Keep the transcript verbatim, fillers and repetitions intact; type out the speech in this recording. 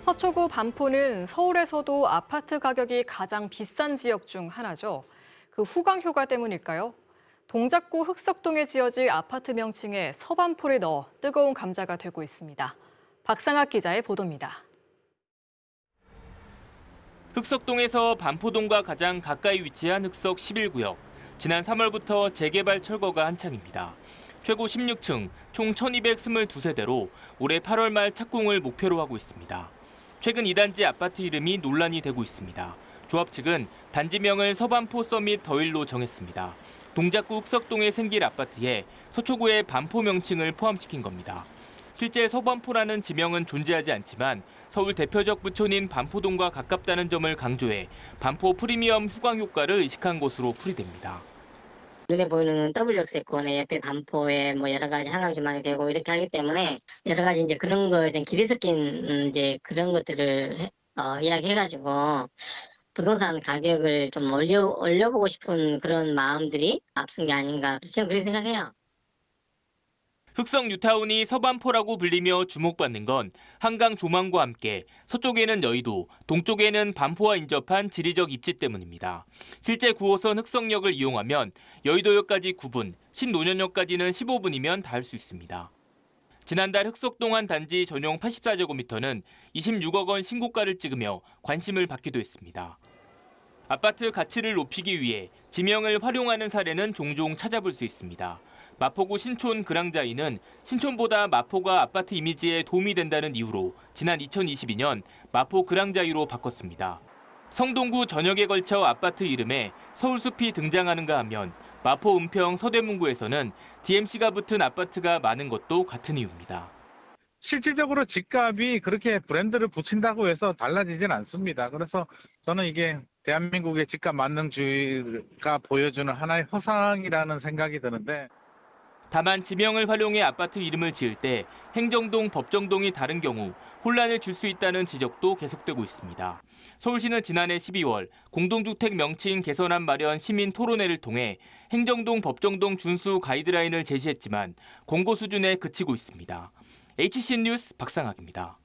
서초구 반포는 서울에서도 아파트 가격이 가장 비싼 지역 중 하나죠. 그 후광 효과 때문일까요? 동작구 흑석동에 지어질 아파트 명칭에 서반포를 넣어 뜨거운 감자가 되고 있습니다. 박상학 기자의 보도입니다. 흑석동에서 반포동과 가장 가까이 위치한 흑석 십일 구역. 지난 삼월부터 재개발 철거가 한창입니다. 최고 십육 층, 총 천이백이십이 세대로 올해 팔월 말 착공을 목표로 하고 있습니다. 최근 이 단지 아파트 이름이 논란이 되고 있습니다. 조합 측은 단지명을 서반포 서밋 더일로 정했습니다. 동작구 흑석동에 생길 아파트에 서초구의 반포 명칭을 포함시킨 겁니다. 실제 서반포라는 지명은 존재하지 않지만 서울 대표적 부촌인 반포동과 가깝다는 점을 강조해 반포 프리미엄 후광 효과를 의식한 것으로 풀이됩니다. 눈에 보이는 더블 역세권에 옆에 반포에 뭐 여러 가지 한강 조망이 되고 이렇게 하기 때문에 여러 가지 이제 그런 거에 대한 기대 섞인 음, 이제 그런 것들을 해, 어, 이야기해가지고 부동산 가격을 좀 올려 올려보고 싶은 그런 마음들이 앞선 게 아닌가 저는 그렇게 생각해요. 흑석 뉴타운이 서반포라고 불리며 주목받는 건 한강 조망과 함께 서쪽에는 여의도, 동쪽에는 반포와 인접한 지리적 입지 때문입니다. 실제 구 호선 흑석역을 이용하면 여의도역까지 구 분, 신논현역까지는 십오 분이면 닿을 수 있습니다. 지난달 흑석동 한 단지 전용 팔십사 제곱미터는 이십육억 원 신고가를 찍으며 관심을 받기도 했습니다. 아파트 가치를 높이기 위해 지명을 활용하는 사례는 종종 찾아볼 수 있습니다. 마포구 신촌 그랑자이는 신촌보다 마포가 아파트 이미지에 도움이 된다는 이유로 지난 이천이십이 년 마포 그랑자이로 바꿨습니다. 성동구 전역에 걸쳐 아파트 이름에 서울숲이 등장하는가 하면 마포 은평 서대문구에서는 디엠씨가 붙은 아파트가 많은 것도 같은 이유입니다. 실질적으로 집값이 그렇게 브랜드를 붙인다고 해서 달라지진 않습니다. 그래서 저는 이게 대한민국의 집값 만능주의가 보여주는 하나의 허상이라는 생각이 드는데 다만 지명을 활용해 아파트 이름을 지을 때 행정동, 법정동이 다른 경우 혼란을 줄 수 있다는 지적도 계속되고 있습니다. 서울시는 지난해 십이월 공동주택 명칭 개선안 마련 시민 토론회를 통해 행정동, 법정동 준수 가이드라인을 제시했지만 권고 수준에 그치고 있습니다. 에이치씨 뉴스 박상학입니다.